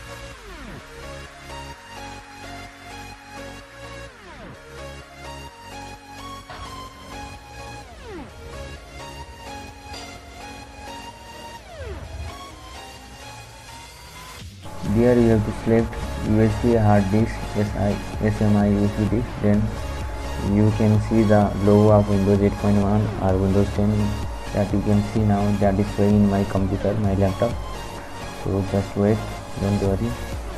Here you have to select USB hard disk SMI USB disk. Then you can see the logo of Windows 8.1 or Windows 10 that you can see now, that is showing in my computer, my laptop. So just wait, don't worry.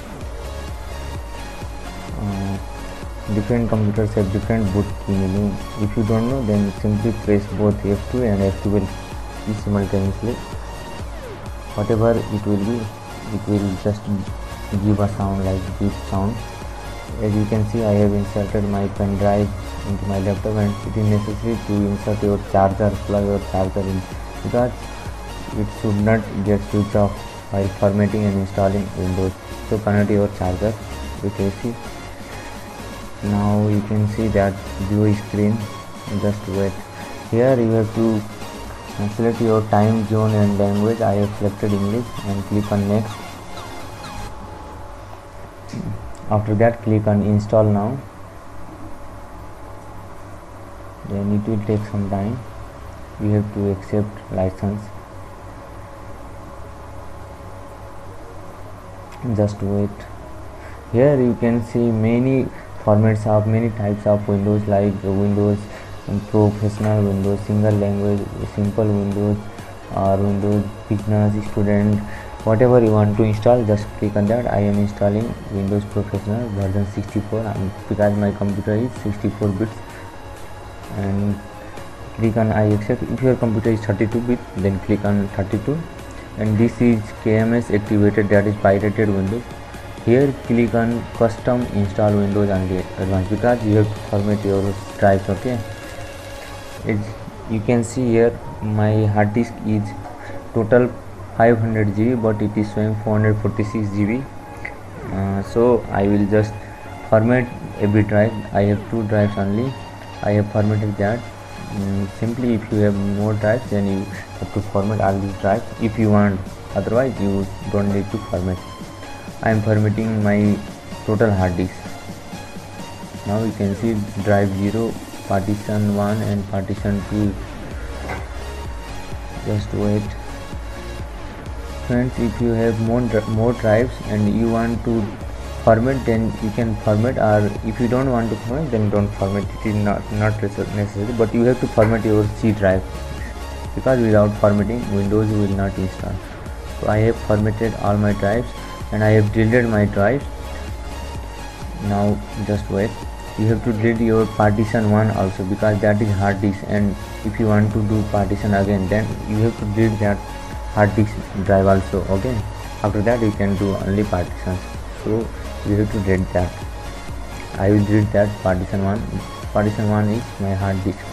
Different computers have different boot key menu. If you don't know, then simply press both F2 and F12 key simultaneously. Whatever it will be, it will just give a sound like beep sound. As you can see, I have inserted my pen drive into my laptop, and it is necessary to insert your charger, plug your charger in, because it should not get switched off while formatting and installing Windows. So connect your charger with AC. Now you can see that view screen. Just wait. Here you have to select your time zone and language. I have selected English and click on next. After that, click on install now. Then it will take some time. You have to accept license. Just wait. Here you can see many formats of many types of Windows, like Windows Professional, Windows Single Language, Simple Windows, or Windows Business, Student. Whatever you want to install, just click on that. I am installing Windows Professional version 64 because my computer is 64 bits, and click on I accept. If your computer is 32 bit, then click on 32, and this is KMS activated, that is pirated Windows. Here click on custom install Windows only advanced, because you have to format your drives. Okay, as you can see here, my hard disk is total 500 GB, but it is showing 446 GB. So I will just format every drive. I have 2 drives only. I have formatted that. Simply, if you have more drives, then you have to format all these drives if you want. Otherwise, you don't need to format. I am formatting my total hard disk. Now you can see drive 0, partition 1 and partition 2. Just wait. Friends, if you have more drives and you want to format, then you can format, or if you don't want to format, then don't format. It is not necessary, but you have to format your C drive, because without formatting, Windows will not install. So I have formatted all my drives, and I have deleted my drives. Now just wait. You have to delete your partition 1 also, because that is hard disk, and if you want to do partition again, then you have to delete that hard disk drive also. Okay, after that you can do only partitions. So you have to delete that. I will delete that partition 1. Partition 1 is my hard disk.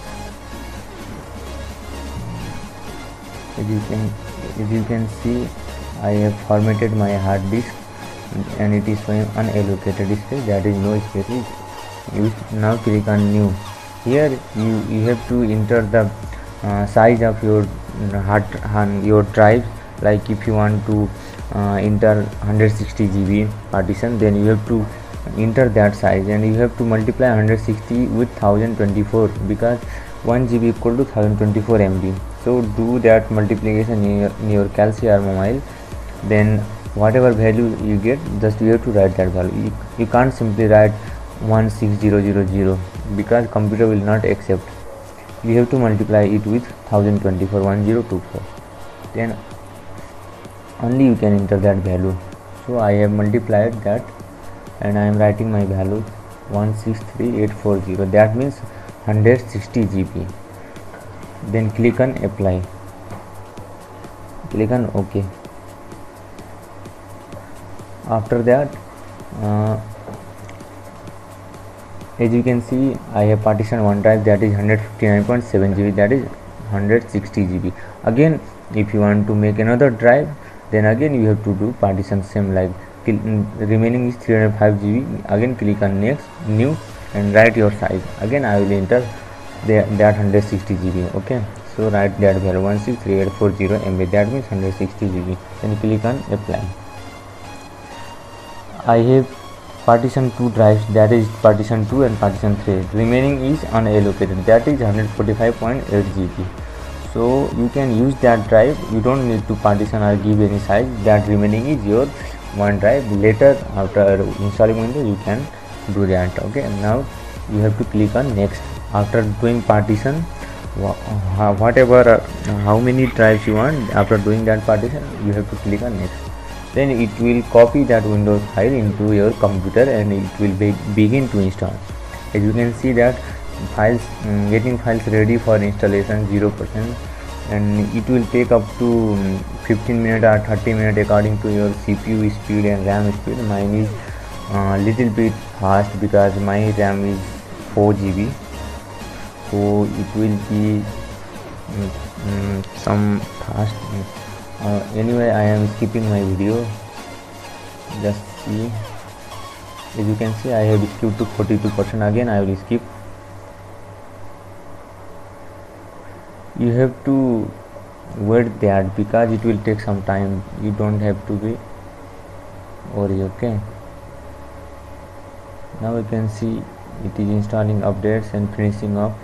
As you can see, I have formatted my hard disk, and it is showing unallocated space, that is no space is used. Now click on new. Here you have to enter the size of your your drive. Like if you want to enter 160 GB partition, then you have to enter that size, and you have to multiply 160 with 1024, because 1 GB equal to 1024 MB. So do that multiplication in your calculator mobile. Then whatever value you get, just you have to write that value. You can't simply write 16000, because computer will not accept. You have to multiply it with 1024, 1024. Then only you can enter that value. So I have multiplied that, and I am writing my value 163840. That means 160 GB. Then click on apply. Click on OK. After that, as you can see, I have partition 1 drive, that is 159.7 GB, that is 160 GB. Again, if you want to make another drive, then again you have to do partition same, like remaining is 305 GB. Again click on next, new, and write your size. Again I will enter that 160 GB. Okay, so write that value 163840 MB, that means 160 GB. Then click on apply. I have partition 2 drives, that is partition 2 and partition 3. Remaining is unallocated, that is 145.8 GB. So you can use that drive, you don't need to partition or give any size. That remaining is your one drive. Later after installing Windows you can do that. Okay, now you have to click on next. After doing partition, whatever how many drives you want, after doing that partition you have to click on next. Then it will copy that Windows file into your computer and it will begin to install. As you can see that files getting files ready for installation 0%, and it will take up to 15 minutes or 30 minutes according to your CPU speed and RAM speed. Mine is little bit fast because my RAM is 4 GB, so it will be some fast. Anyway, I am skipping my video. Just see, as you can see I have skipped to 42%. Again I will skip. You have to wait that because it will take some time. You don't have to be worried. Okay, now you can see it is installing updates and finishing up.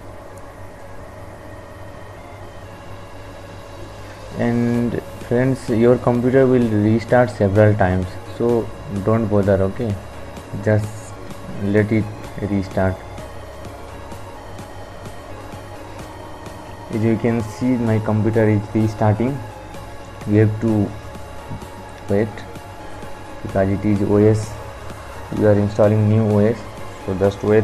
And friends, your computer will restart several times, so don't bother. Okay, just let it restart. As you can see my computer is restarting. We have to wait because it is OS, you are installing new OS, so just wait.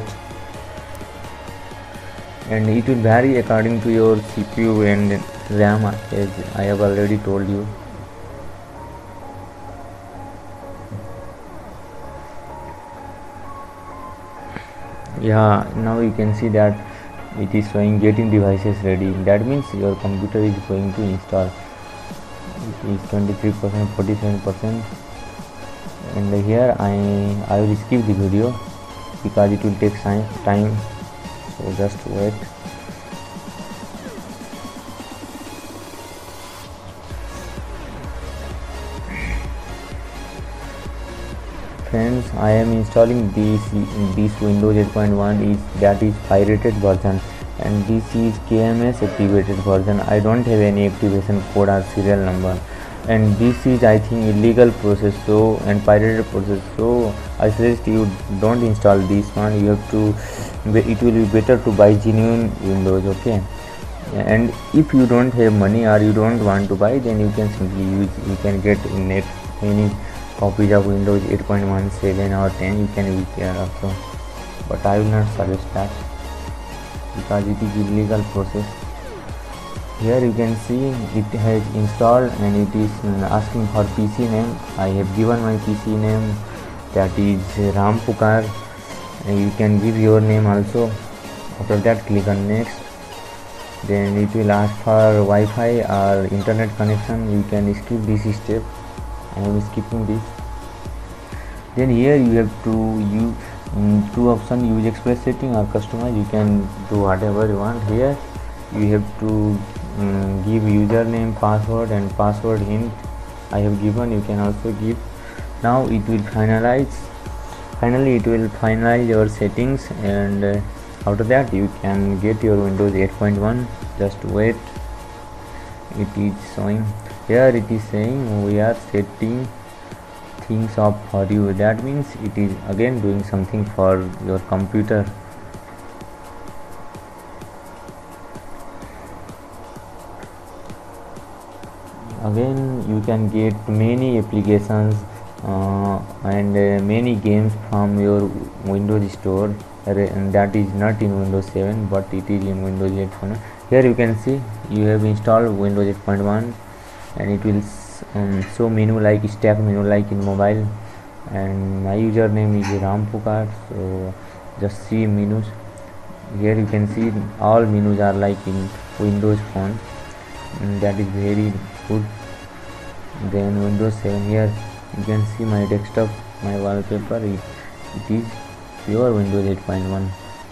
And it will vary according to your CPU and RAM, as I have already told you. Yeah, now you can see that it is showing getting devices ready. That means your computer is going to install. It is 23%, 47%, and here I will skip the video because it will take time, so just wait. Friends, I am installing this Windows 8.1 that is pirated version, and this is KMS activated version. I don't have any activation code or serial number, and this is I think illegal process, so and pirated process, so I suggest you don't install this one. You have to, it will be better to buy genuine Windows. Okay, and if you don't have money or you don't want to buy, then you can simply use, you can get in net any copies of Windows 8.1, 7 or 10, you can use there also, but I will not suggest that because it is illegal process. Here you can see it has installed and it is asking for PC name. I have given my PC name, that is Ram Pukar, and you can give your name also. After that click on next. Then it will ask for Wi-Fi or internet connection. You can skip this step. I am skipping this. Then here you have to use two options: use express setting or customize. You can do whatever you want. Here you have to give username, password and password hint. I have given, you can also give. Now it will finalize. Finally it will finalize your settings, and after that you can get your Windows 8.1. Just wait, it is showing. Here it is saying we are setting things up for you. That means it is again doing something for your computer. Again you can get many applications and many games from your Windows store, and that is not in Windows 7 but it is in Windows 8.1. Here you can see you have installed Windows 8.1, and it will show menu like stack menu like in mobile, and my username is Ram Pukar. So just see menus. Here you can see all menus are like in Windows Phone, and that is very good. Then Windows 7, here you can see my desktop, my wallpaper, it is pure Windows 8.1.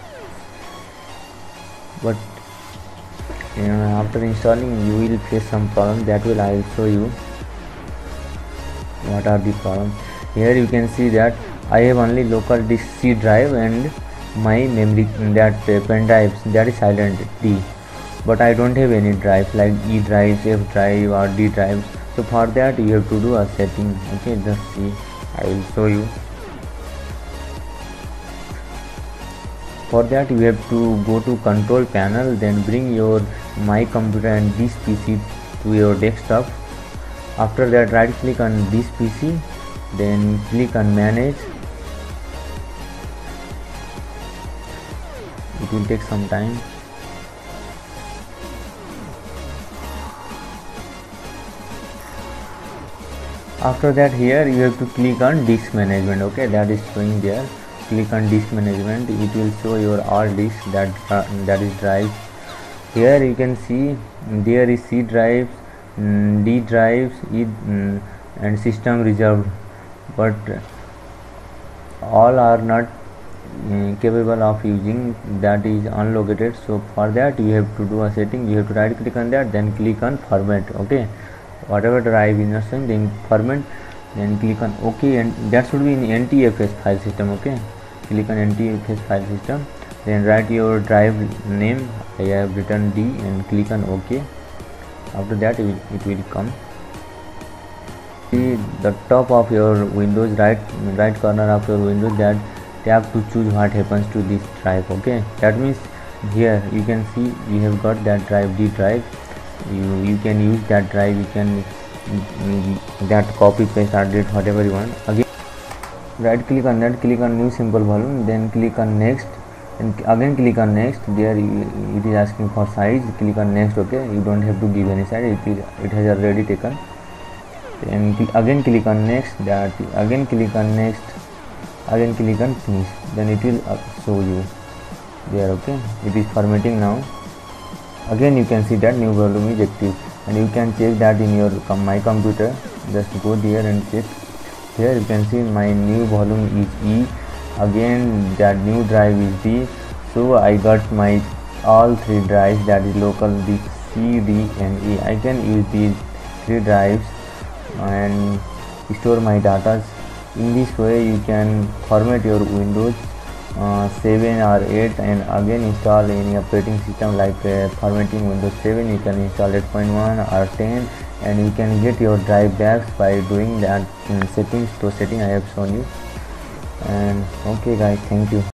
But after installing you will face some problem, that will I will show you what are the problems. Here you can see that I have only local disk C drive and my memory, that pen drives, that is silent D, but I don't have any drives like E drives, F drive or D drives. So for that you have to do a setting. Okay, just see, I will show you. For that you have to go to control panel, then bring your my computer and this PC to your desktop. After that right click on this PC, then click on manage. It will take some time. After that here you have to click on disk management. Okay, that is showing there. Click on disk management, it will show your all disks, that is drive. Here you can see there is C drives, D drives, and system reserved, but all are not capable of using, that is unlocated. So for that you have to do a setting. You have to right click on that, then click on format. Okay, whatever drive is not showing, then format, then click on OK, and that should be in NTFS file system. Okay, click on NTFS file system, then write your drive name. I have written D and click on OK. After that it will come. See the top of your Windows, right corner of your Windows, that tab to choose what happens to this drive. Okay, that means here you can see we have got that drive, D drive. You can use that drive, you can that copy paste or delete whatever you want. Again right click on that, click on new simple volume, then click on next, and again click on next. There it is asking for size, click on next. Okay, you don't have to give any size, it has already taken. Then again click on next, that again click on next, again click on finish, then it will show you there. Okay, it is formatting now. Again you can see that new volume is active, and you can check that in your my computer. Just go there and check. Here you can see my new volume is E, again that new drive is D. So I got my all three drives, that is local disk C, D and E. I can use these three drives and store my data. In this way you can format your Windows 7 or 8 and again install any operating system. Like formatting Windows 7, you can install 8.1 or 10, and you can get your drive back by doing that settings. To setting I have shown you. And okay guys, thank you.